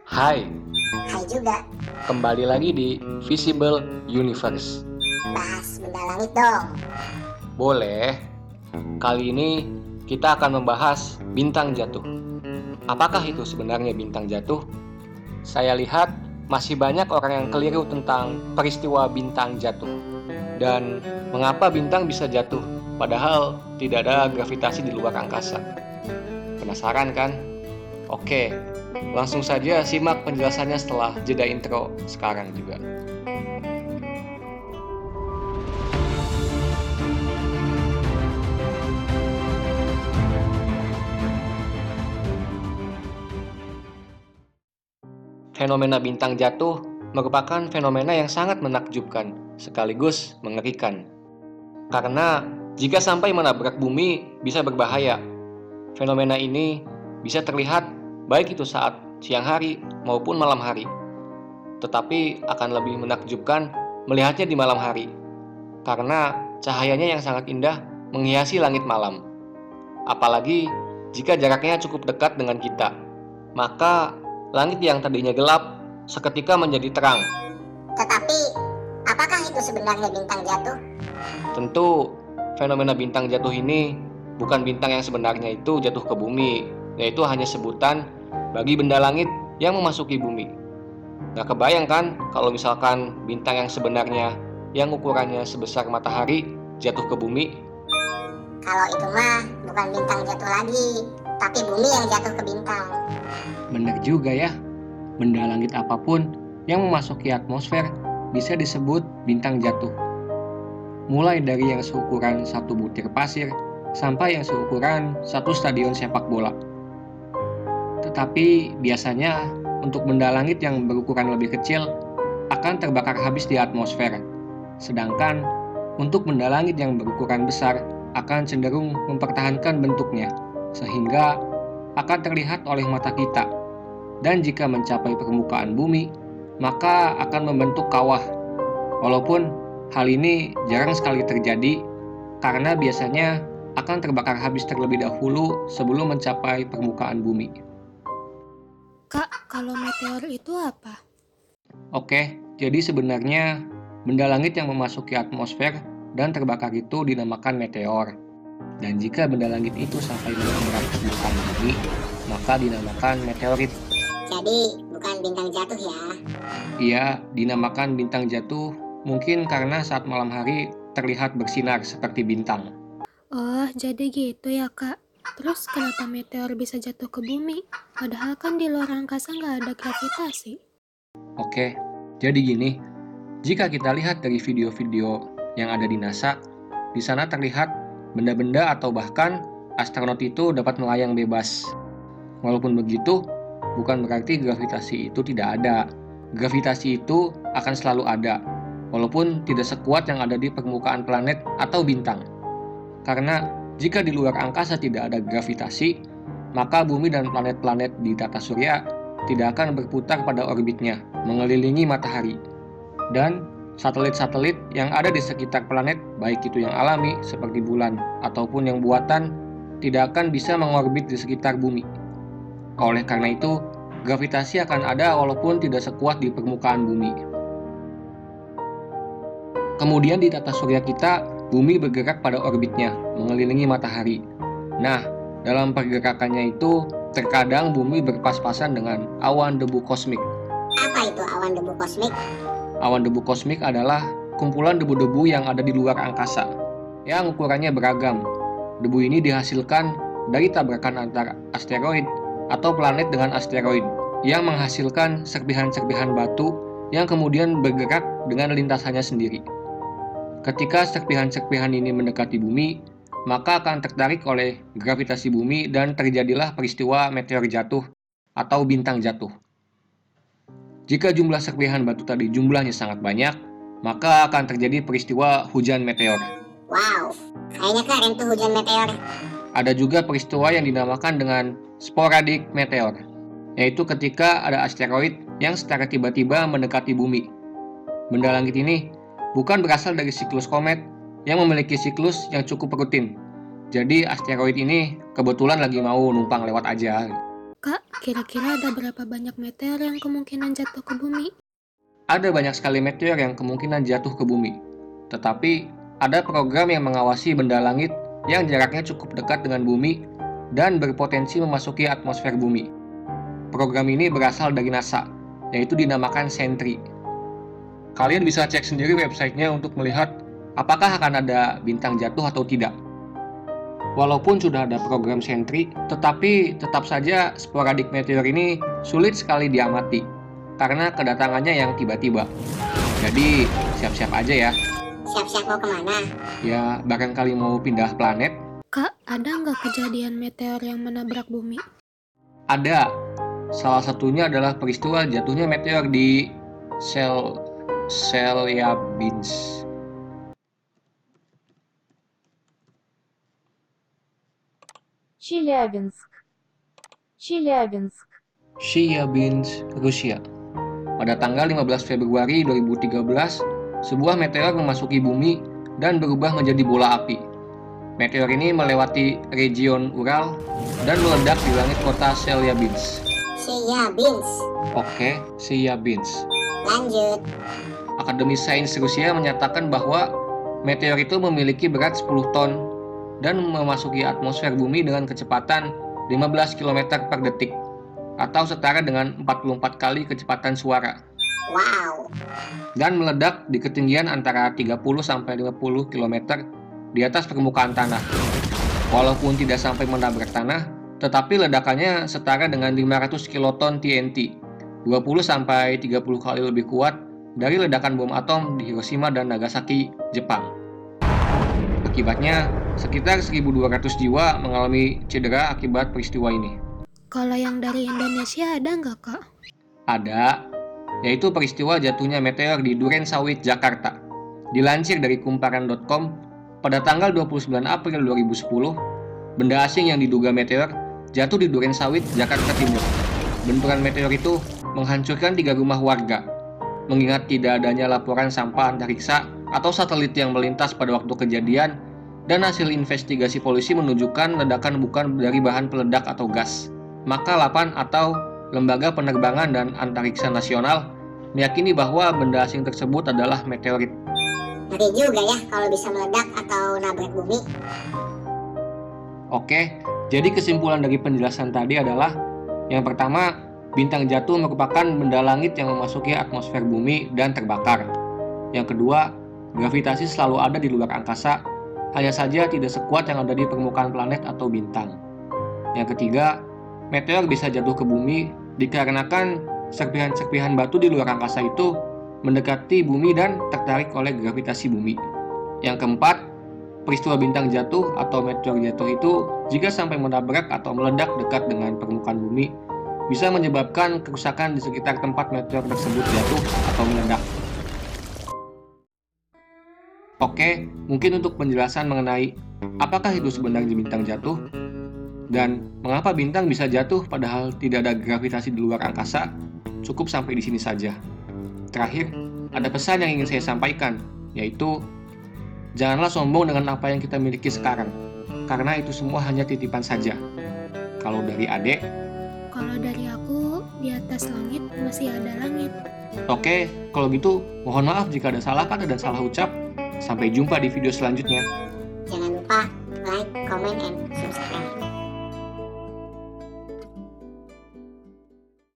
Hai, Hai juga, kembali lagi di Visible Universe. bahas benda langit dong. Boleh, kali ini kita akan membahas bintang jatuh. Apakah itu sebenarnya bintang jatuh? Saya lihat masih banyak orang yang keliru tentang peristiwa bintang jatuh. Dan mengapa bintang bisa jatuh, padahal tidak ada gravitasi di luar angkasa. Penasaran kan? Oke, langsung saja simak penjelasannya setelah jeda intro sekarang juga. Fenomena bintang jatuh merupakan fenomena yang sangat menakjubkan, sekaligus mengerikan. Karena jika sampai menabrak bumi bisa berbahaya. Fenomena ini bisa terlihat baik itu saat siang hari maupun malam hari. Tetapi akan lebih menakjubkan melihatnya di malam hari. Karena cahayanya yang sangat indah menghiasi langit malam. Apalagi jika jaraknya cukup dekat dengan kita. Maka langit yang tadinya gelap seketika menjadi terang. Tetapi, apakah itu sebenarnya bintang jatuh? Tentu fenomena bintang jatuh ini bukan bintang yang sebenarnya itu jatuh ke bumi, yaitu hanya sebutan bagi benda langit yang memasuki bumi. Nggak kebayang kan kalau misalkan bintang yang sebenarnya yang ukurannya sebesar matahari jatuh ke bumi? Kalau itu mah bukan bintang jatuh lagi, tapi bumi yang jatuh ke bintang. Benar juga ya, benda langit apapun yang memasuki atmosfer bisa disebut bintang jatuh. Mulai dari yang seukuran satu butir pasir sampai yang seukuran satu stadion sepak bola. Tetapi biasanya untuk benda langit yang berukuran lebih kecil akan terbakar habis di atmosfer. Sedangkan untuk benda langit yang berukuran besar akan cenderung mempertahankan bentuknya sehingga akan terlihat oleh mata kita. Dan jika mencapai permukaan bumi, maka akan membentuk kawah. Walaupun hal ini jarang sekali terjadi karena biasanya akan terbakar habis terlebih dahulu sebelum mencapai permukaan bumi. Kak, kalau meteor itu apa? Oke, jadi sebenarnya benda langit yang memasuki atmosfer dan terbakar itu dinamakan meteor. Dan jika benda langit itu sampai menabrak permukaan bumi, maka dinamakan meteorit. Jadi, bukan bintang jatuh ya. Ia dinamakan bintang jatuh mungkin karena saat malam hari terlihat bersinar seperti bintang. Oh, jadi gitu ya, Kak. Terus kenapa meteor bisa jatuh ke bumi? Padahal kan di luar angkasa nggak ada gravitasi. Oke, jadi gini, jika kita lihat dari video-video yang ada di NASA, di sana terlihat benda-benda atau bahkan astronot itu dapat melayang bebas. Walaupun begitu, bukan berarti gravitasi itu tidak ada. Gravitasi itu akan selalu ada, walaupun tidak sekuat yang ada di permukaan planet atau bintang. Karena jika di luar angkasa tidak ada gravitasi, maka bumi dan planet-planet di tata surya tidak akan berputar pada orbitnya, mengelilingi matahari. Dan satelit-satelit yang ada di sekitar planet, baik itu yang alami seperti bulan ataupun yang buatan, tidak akan bisa mengorbit di sekitar bumi. Oleh karena itu, gravitasi akan ada walaupun tidak sekuat di permukaan bumi. Kemudian di tata surya kita, bumi bergerak pada orbitnya, mengelilingi matahari. Nah, dalam pergerakannya itu, terkadang bumi berpas-pasan dengan awan debu kosmik. Apa itu awan debu kosmik? Awan debu kosmik adalah kumpulan debu-debu yang ada di luar angkasa, yang ukurannya beragam. Debu ini dihasilkan dari tabrakan antara asteroid atau planet dengan asteroid yang menghasilkan serpihan-serpihan batu yang kemudian bergerak dengan lintasannya sendiri. Ketika serpihan-serpihan ini mendekati bumi, maka akan tertarik oleh gravitasi bumi dan terjadilah peristiwa meteor jatuh atau bintang jatuh. Jika jumlah serpihan batu tadi jumlahnya sangat banyak, maka akan terjadi peristiwa hujan meteor. Wow, kayaknya keren tuh hujan meteor. Ada juga peristiwa yang dinamakan dengan sporadic meteor, yaitu ketika ada asteroid yang secara tiba-tiba mendekati bumi. Benda langit ini bukan berasal dari siklus komet yang memiliki siklus yang cukup rutin. Jadi asteroid ini kebetulan lagi mau numpang lewat aja. Kak, kira-kira ada berapa banyak meteor yang kemungkinan jatuh ke bumi? Ada banyak sekali meteor yang kemungkinan jatuh ke bumi. Tetapi, ada program yang mengawasi benda langit yang jaraknya cukup dekat dengan bumi dan berpotensi memasuki atmosfer bumi. Program ini berasal dari NASA, yaitu dinamakan Sentry. Kalian bisa cek sendiri websitenya untuk melihat apakah akan ada bintang jatuh atau tidak. Walaupun sudah ada program Sentry, tetapi tetap saja sporadik meteor ini sulit sekali diamati karena kedatangannya yang tiba-tiba. Jadi, siap-siap aja ya. Siap-siap mau kemana? Ya, barangkali mau pindah planet. Kak, ada nggak kejadian meteor yang menabrak bumi? Ada. Salah satunya adalah peristiwa jatuhnya meteor di Chelyabinsk. Chelyabinsk, Rusia. Pada tanggal 15 Februari 2013, sebuah meteor memasuki bumi dan berubah menjadi bola api. Meteor ini melewati region Ural dan meledak di langit kota Chelyabinsk. Chelyabinsk. Oke, Chelyabinsk. Lanjut. Akademi Sains Rusia menyatakan bahwa meteor itu memiliki berat 10 ton dan memasuki atmosfer bumi dengan kecepatan 15 km per detik atau setara dengan 44 kali kecepatan suara. Wow. Dan meledak di ketinggian antara 30-50 km di atas permukaan tanah. Walaupun tidak sampai menabrak tanah, tetapi ledakannya setara dengan 500 kiloton TNT, 20-30 kali lebih kuat dari ledakan bom atom di Hiroshima dan Nagasaki, Jepang. Akibatnya, sekitar 1.200 jiwa mengalami cedera akibat peristiwa ini. Kalau yang dari Indonesia ada nggak, Kak? Ada, yaitu peristiwa jatuhnya meteor di Duren Sawit, Jakarta. Dilansir dari kumparan.com, pada tanggal 29 April 2010, benda asing yang diduga meteor jatuh di Duren Sawit, Jakarta Timur. Benturan meteor itu menghancurkan 3 rumah warga. Mengingat tidak adanya laporan sampah antariksa atau satelit yang melintas pada waktu kejadian, dan hasil investigasi polisi menunjukkan ledakan bukan dari bahan peledak atau gas, maka LAPAN atau Lembaga Penerbangan dan Antariksa Nasional meyakini bahwa benda asing tersebut adalah meteorit. Ngeri juga ya kalau bisa meledak atau nabrak bumi. Oke, jadi kesimpulan dari penjelasan tadi adalah yang pertama, bintang jatuh merupakan benda langit yang memasuki atmosfer bumi dan terbakar. Yang kedua, gravitasi selalu ada di luar angkasa, hanya saja tidak sekuat yang ada di permukaan planet atau bintang. Yang ketiga, meteor bisa jatuh ke bumi dikarenakan serpihan-serpihan batu di luar angkasa itu mendekati bumi dan tertarik oleh gravitasi bumi. Yang keempat, peristiwa bintang jatuh atau meteor jatuh itu jika sampai menabrak atau meledak dekat dengan permukaan bumi, bisa menyebabkan kerusakan di sekitar tempat meteor tersebut jatuh atau meledak. Oke, mungkin untuk penjelasan mengenai apakah itu sebenarnya bintang jatuh dan mengapa bintang bisa jatuh padahal tidak ada gravitasi di luar angkasa, cukup sampai di sini saja. Terakhir, ada pesan yang ingin saya sampaikan, yaitu janganlah sombong dengan apa yang kita miliki sekarang, karena itu semua hanya titipan saja. Kalau dari adek, Kalau dari aku, di atas langit masih ada langit. oke, kalau gitu mohon maaf jika ada salah kata dan salah ucap. Sampai jumpa di video selanjutnya. Jangan lupa like, comment, and